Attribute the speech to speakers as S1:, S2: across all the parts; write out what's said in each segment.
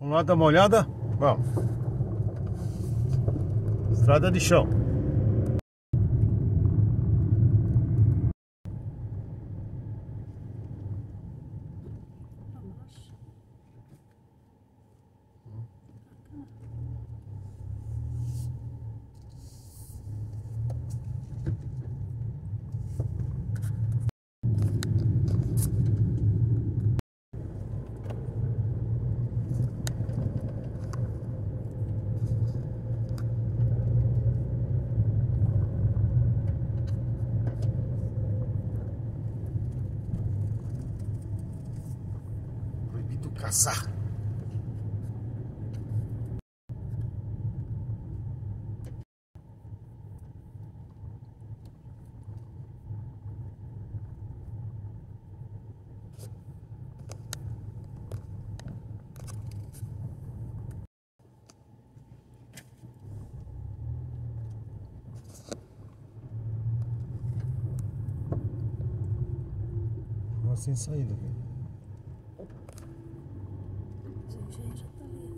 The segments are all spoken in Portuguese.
S1: Vamos lá dar uma olhada? Vamos. Estrada de chão. Proibido caçar. Sem saída aqui.
S2: Já tá ali.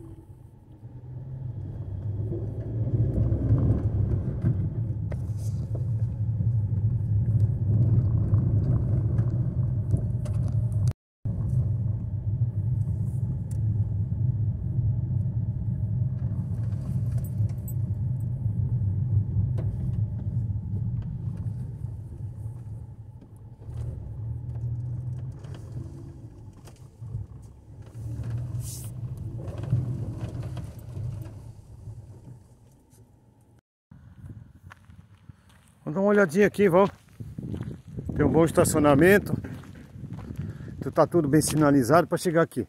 S1: Vamos dar uma olhadinha aqui, vamos. Tem um bom estacionamento. Então tá tudo bem sinalizado para chegar aqui.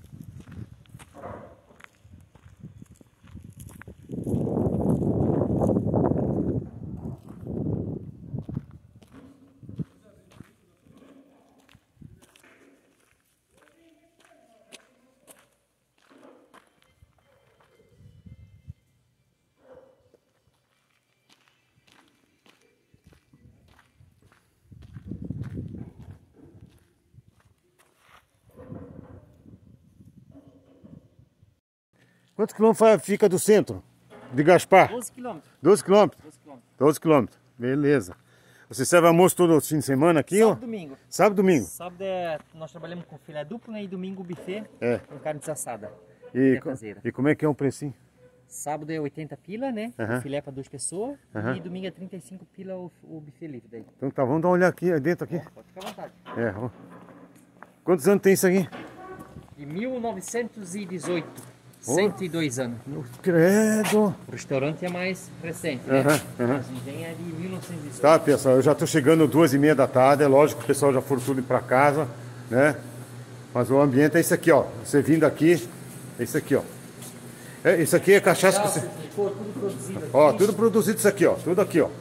S1: Quantos quilômetros fica do centro de Gaspar?
S2: 12 quilômetros.
S1: 12 quilômetros?
S2: 12 quilômetros.
S1: 12 quilômetros, beleza. Você serve almoço todo fim de semana aqui?
S2: Sábado
S1: Ó?
S2: e domingo.
S1: Sábado e domingo.
S2: Sábado nós trabalhamos com filé duplo, né? E domingo buffet com carne desassada.
S1: E como é que é o precinho?
S2: Sábado é 80 pila, né?
S1: Aham.
S2: O filé para 2 pessoas.
S1: Aham.
S2: E domingo é 35 pila o buffet livre daí.
S1: Então tá, vamos dar uma olhada aqui dentro aqui.
S2: Pode ficar à vontade.
S1: É, vamos. Quantos anos tem isso aqui?
S2: De 1918. 102 anos.
S1: Credo!
S2: O restaurante é mais recente, né? Mas ninguém é de 1918.
S1: Tá, pessoal, eu já tô chegando 2h30 da tarde, é lógico que o pessoal já foram tudo para casa, né? Mas o ambiente é esse aqui, ó. Você vindo aqui, é isso aqui, ó. Isso aqui é cachaça que você...
S2: Licor, tudo produzido aqui.
S1: Ó, tudo produzido isso aqui, ó. Tudo aqui, ó.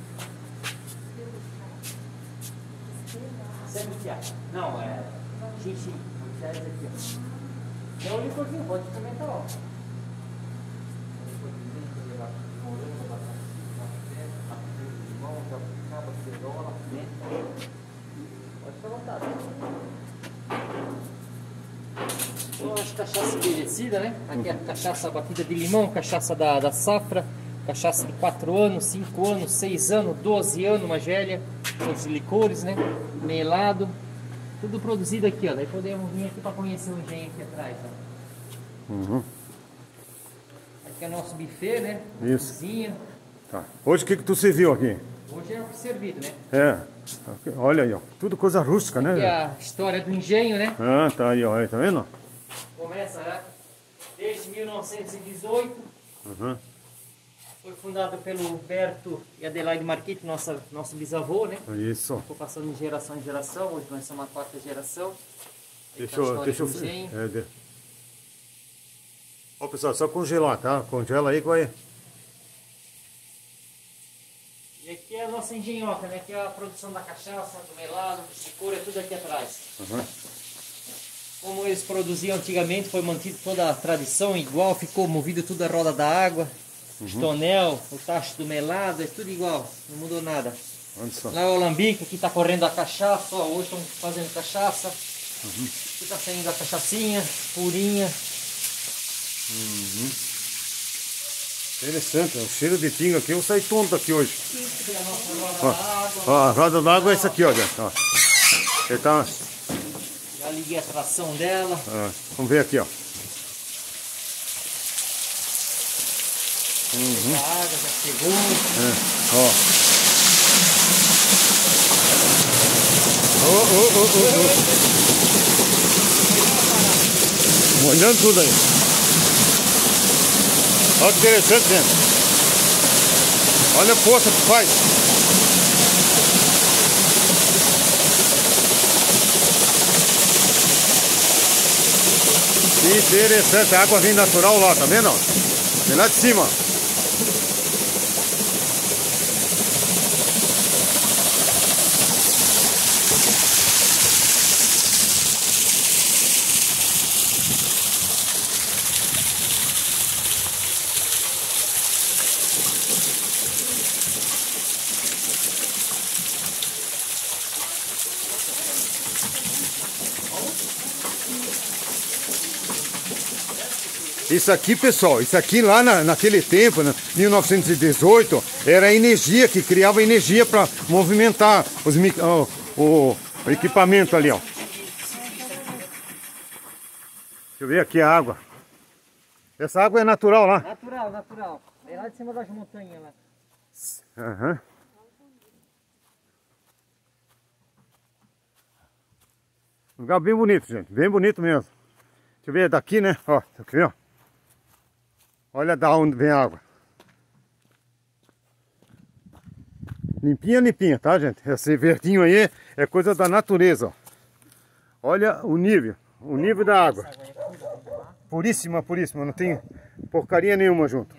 S2: Não, é xixi. Aqui, ó. É o licorzinho, pode experimentar, ó. Pode ficar à vontade. Então, as cachaças envelhecidas, né? Aqui é a cachaça batida de limão, cachaça da safra, cachaça de 4 anos, 5 anos, 6 anos, 12 anos, uma gélia, os licores, né? Melado. Tudo produzido aqui, ó. Daí podemos vir aqui para conhecer o engenho aqui atrás, ó. Aqui é o nosso buffet, né?
S1: Isso.
S2: Cozinha.
S1: Tá. Hoje o que tu serviu aqui?
S2: Hoje é o servido, né?
S1: Olha aí, ó. Tudo coisa rústica, né?
S2: Aqui é a história do engenho, né?
S1: Ah, tá aí, ó. Aí, tá vendo?
S2: Começa, né? Desde 1918. Foi fundado pelo Humberto e Adelaide Marchetti, nosso bisavô, né?
S1: Isso.
S2: Ficou passando de geração em geração. Hoje nós somos a 4ª geração.
S1: Deixa eu ver. Ó, pessoal, só congelar, tá? Congela aí que vai...
S2: E aqui é a nossa engenhoca, né? Aqui é a produção da cachaça, do melado, do licor, é tudo aqui atrás. Como eles produziam antigamente, foi mantido toda a tradição igual, ficou movido tudo a roda da água. Os tonel, o tacho do melado, é tudo igual, não mudou nada. Lá é o alambique, aqui está correndo a cachaça, ó, hoje estão fazendo cachaça. Aqui está saindo a cachaçinha, purinha.
S1: Interessante, o cheiro de pinga aqui, eu vou sair tonto aqui hoje.
S2: Isso é a nossa roda d'água.
S1: Ó, a roda d'água é essa aqui, ó, gente. Ó. Ele tá...
S2: Já liguei a tração dela.
S1: Vamos ver aqui, ó.
S2: A água já chegou.
S1: Ó. Molhando tudo aí. Olha que interessante, gente. Olha a força que faz. Que interessante. A água vem natural lá, tá vendo? Vem lá de cima. Isso aqui, pessoal, isso aqui lá naquele tempo, né, 1918, era a energia que criava energia para movimentar o equipamento ali, ó. Deixa eu ver aqui a água. Essa água é natural lá?
S2: Natural, natural. É lá de cima das montanhas lá.
S1: Aham. Lugar bem bonito, gente. Bem bonito mesmo. Deixa eu ver daqui, né? Ó, aqui, ó. Olha da onde vem a água. Limpinha, limpinha, tá, gente? Esse verdinho aí é coisa da natureza, ó. Olha o nível da água. Puríssima, puríssima. Não tem porcaria nenhuma junto.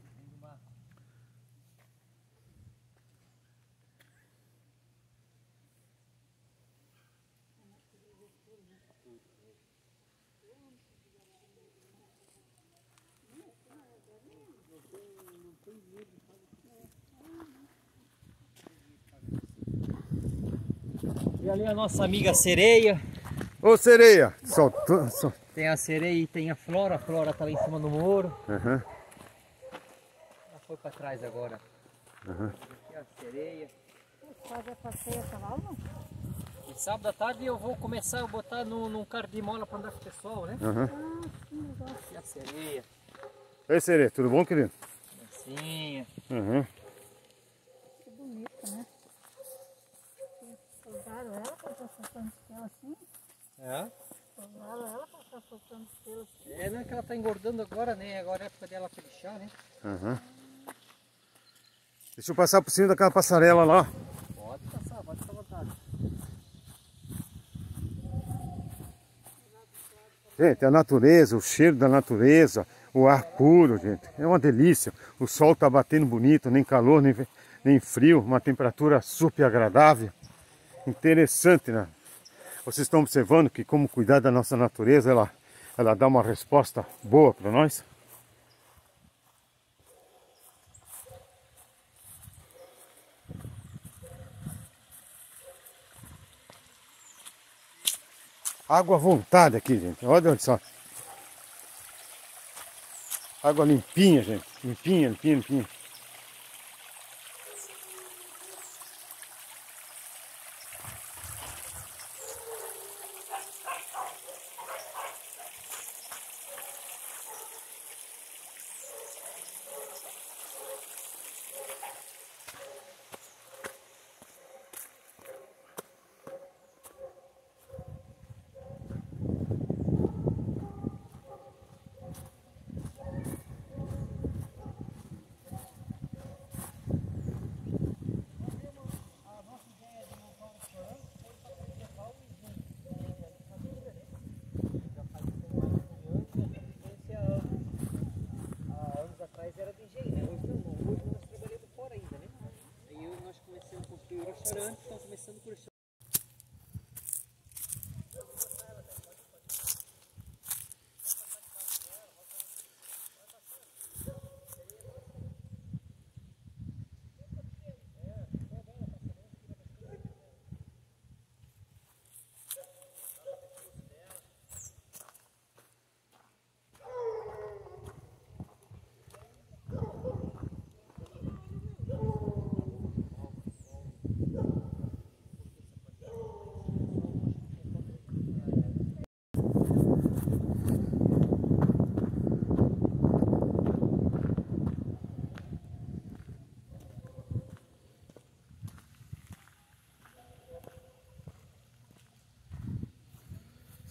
S2: E ali a nossa amiga sereia.
S1: Ô, sereia!
S2: Tem a sereia e tem a Flora tá lá em cima do muro.
S1: Aham.
S2: Ela foi para trás agora. Aqui a sereia.
S3: Fazer passeio a cavalo?
S2: E sábado à tarde eu vou começar a botar num carro de mola para andar com o pessoal, né? Aqui a sereia.
S1: Oi, sereia, tudo bom, querido?
S2: Sim.
S3: Que bonita, né? Usaram ela para estar soltando pelo assim?
S2: É?
S3: Usaram ela para estar soltando pelo assim?
S2: É, não é que ela tá engordando agora, né? Agora é a época dela para lixar, né?
S1: Deixa eu passar por cima daquela passarela lá.
S2: Pode passar, pode ficar à vontade.
S1: Gente, a natureza, o cheiro da natureza, o ar puro, gente. É uma delícia. O sol tá batendo bonito, nem calor, nem frio. Uma temperatura super agradável. Interessante, né? Vocês estão observando que como cuidar da nossa natureza, ela dá uma resposta boa para nós. Água à vontade aqui, gente. Olha só. Água limpinha, gente. Limpinha, limpinha, limpinha.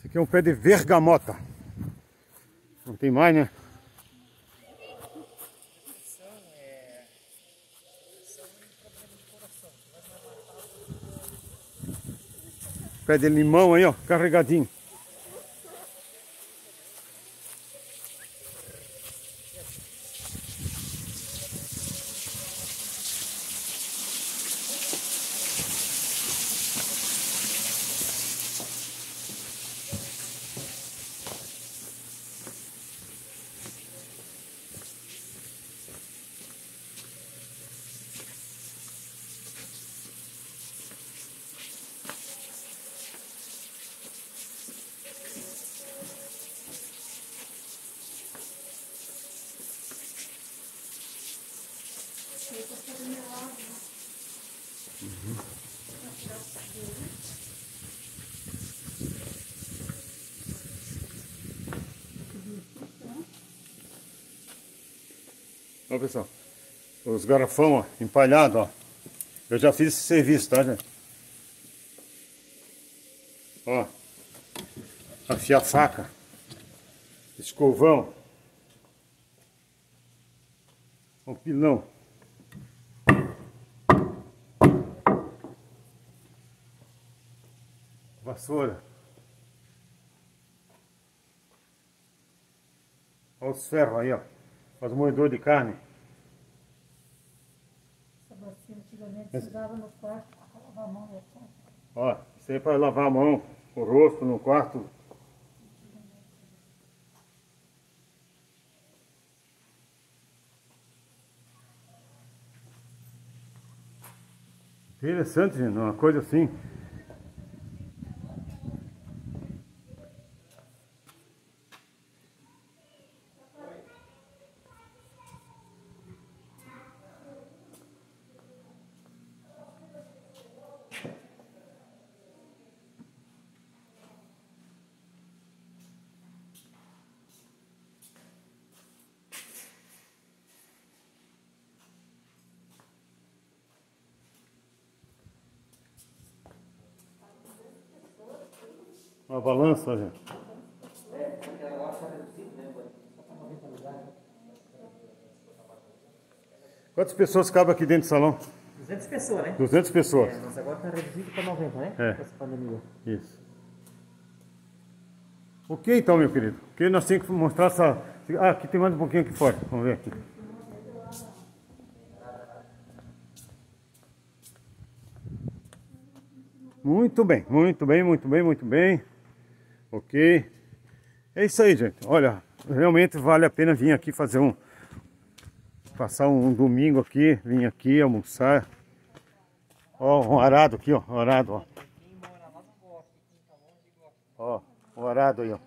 S1: Aqui é um pé de vergamota. Não tem mais, né? Pé de limão aí, ó, carregadinho. Ó, pessoal, os garrafão, ó, empalhado, ó. Eu já fiz esse serviço, tá, gente? Ó, afiar a faca, escovão, um pilão. Vassoura. Olha os ferros aí, ó. Os moedores de carne.
S3: Essa bacia antigamente se usava no quarto para lavar a mão e a cara.
S1: Ó, isso aí é para lavar a mão, o rosto no quarto. Interessante, gente, uma coisa assim. Uma balança, gente. Quantas pessoas cabem aqui dentro do salão?
S2: 200 pessoas, né?
S1: 200 pessoas.
S2: Mas agora está reduzido para 90, né?
S1: É.
S2: Com essa pandemia.
S1: Isso. Ok, então, meu querido. Porque nós temos que mostrar essa... Ah, aqui tem mais um pouquinho aqui fora. Vamos ver aqui. Muito bem, muito bem, muito bem, muito bem. Ok. É isso aí, gente. Olha, realmente vale a pena vir aqui fazer passar um domingo aqui, vir aqui almoçar. Ó, um arado aqui, ó. Um arado, ó. Ó, um arado aí, ó.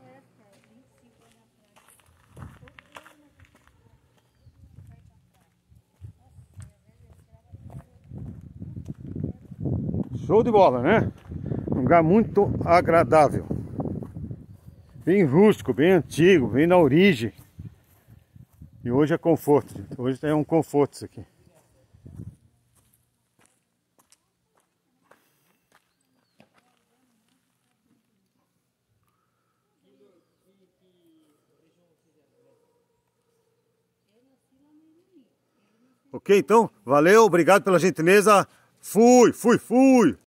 S1: Show de bola, né? Um lugar muito agradável. Bem rústico, bem antigo, bem na origem. E hoje é conforto, gente. Hoje é um conforto isso aqui. Ok, então, valeu, obrigado pela gentileza. Fui.